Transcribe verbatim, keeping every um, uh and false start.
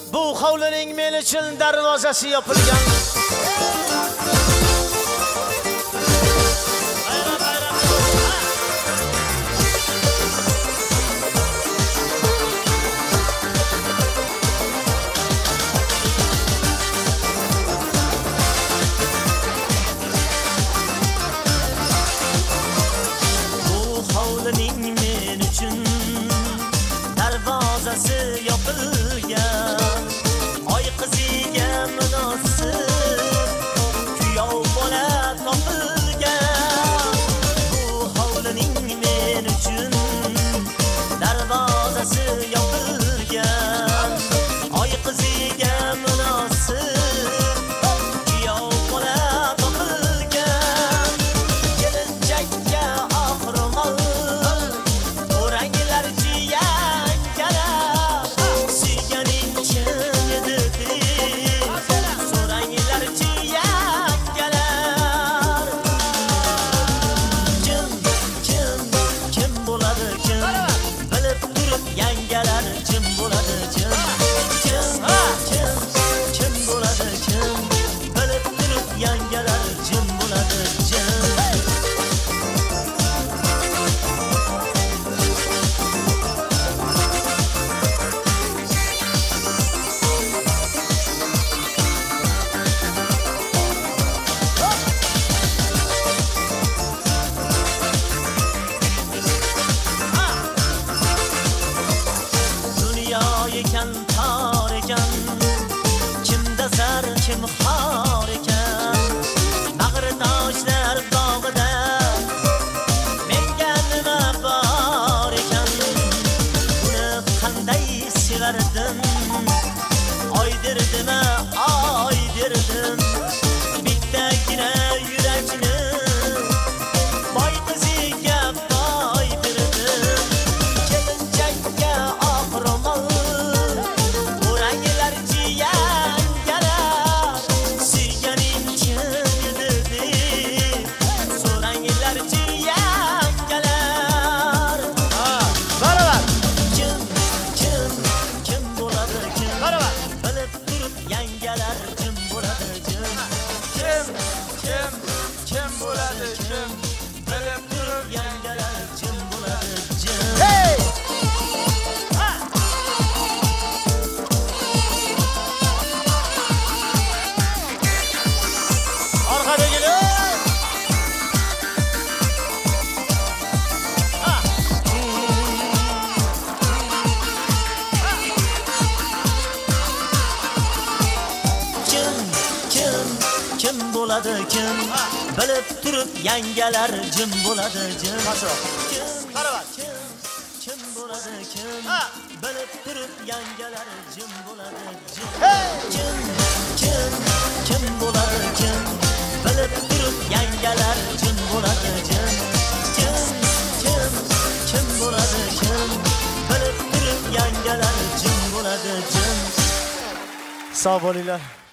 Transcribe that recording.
Bu hovlining men uchun darvozasi yopilgan. Bu hovlining men uchun darvozasi yopilgan. Oy qiziga munosib kuyov bola topilgan. Bu hovlining men uchun darvozasi yopilgan. Oy qiziga munosib kuyov bola topilgan. Kelinjakka oqro'mol o'ranglar jiyan kalar. Suyganing kim edi deb so'ranglar jiyan kalar. Kim, kim, kim bo'ladi kim? Bilib turib yangalar kim bo'ladi kim? Kim, kim, kim bo'ladi kim? Bilib turib yangalar kim bo'ladi kim? Dunyo ekan tor ekan, kimda zar kim xor ekan. Bag'ri toshlar bog'ida menga nima bor ekan? Buni qanday sevardim? Oydirdim, oydirdim bittagina yurakni. Boy qiziga boydirdim. Kelinjakka oqro'mol o'ranglar jiyan kalar. Suyganing kim edi deb so'ranglar jiyan kalar. Baravar. Kim, kim, kim bo'ladi kim? Baravar. Bilib turib yangalar kim bo'ladi kim? Kim, kim, kim bo'ladi kim? Bilib turib Yangalar kim bo'ladi kim? Hey! Orqadagilar. Kim, kim, kim bo'ladi kim? Bilib turib yangalar jim bo'ladi jim. Kim, Qaravat. kim, kim bo'ladi kim? Bilib turib yangalar jim bo'ladi jim. Kim, kim, kim bo'ladi kim? Bilib turib yangalar jim bo'ladi jim. Kim, kim, kim bo'ladi kim? Bilib turib yangalar jim bo'ladi jim. Sog' bo'linglar.